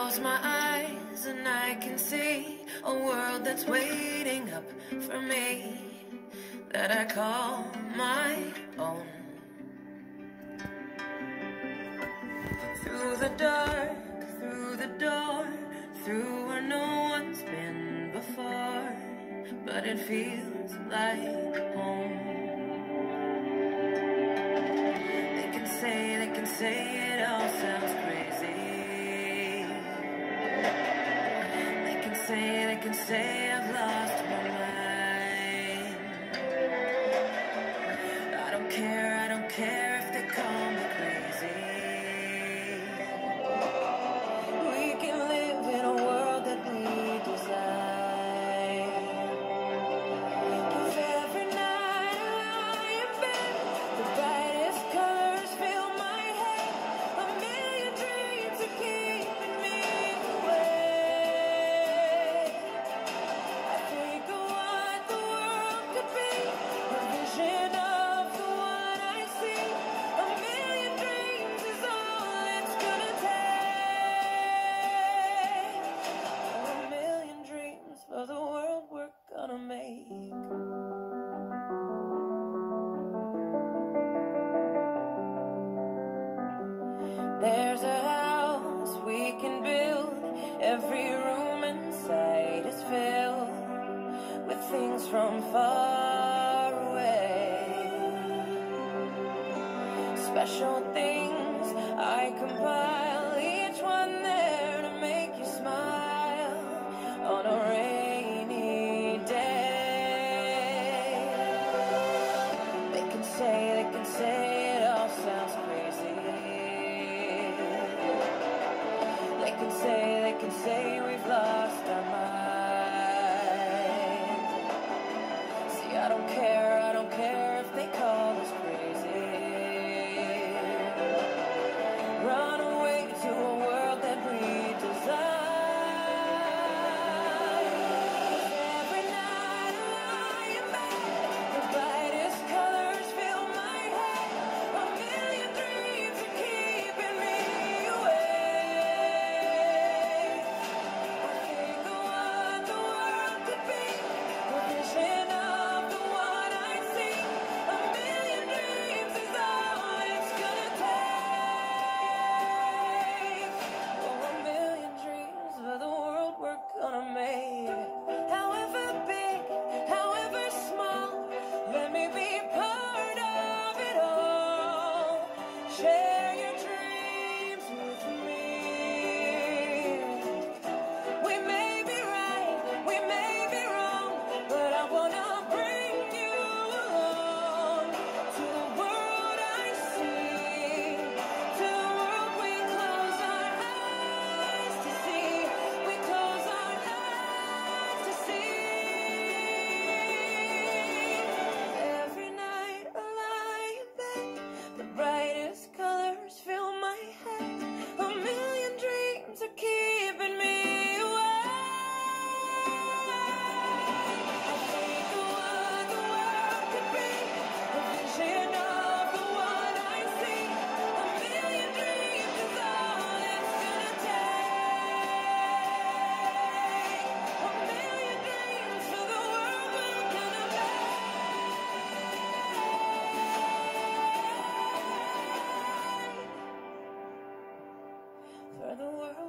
close my eyes and I can see a world that's waiting up for me, that I call my own. Through the dark, through the door, through where no one's been before, but it feels like home. They can say it all sounds crazy. They can say I've lost my mind. I don't care if they call me crazy. We can live in a world that we design. 'Cause every night I lie in bed, the brightest colors fill my head. A million dreams are keeping me awake. I think of what the world could be, a vision of the one I see. A million dreams is all it's gonna take. A million dreams for the world we're gonna make. There's a house we can build, every room inside is filled with things from far away. Special things I compile, each one there to make you smile on a rainy day. They can say it all sounds crazy. They can say we've lost our minds. See, I don't care if they call us crazy. Run away to a world that we design. 'Cause every night I lie in bed, the brightest colors fill my head. A million dreams are keeping me awake. I think of what the world could be, a vision of the one I see. A million dreams is all it's gonna take. Oh, a million dreams for the world we're gonna make. However big, however small, let me be part of it all. Share your dreams with me. We may be right, we may be wrong, but I wanna bring you along to the world I see, to the world we close our eyes to see. We close our eyes to see. Every night I lie in bed, the brightest colors fill my head. A million dreams are keeping me awake. I think of what the world could be, a vision of the one I see. A million dreams is all it's gonna take. A million dreams for the world we're gonna make. For the world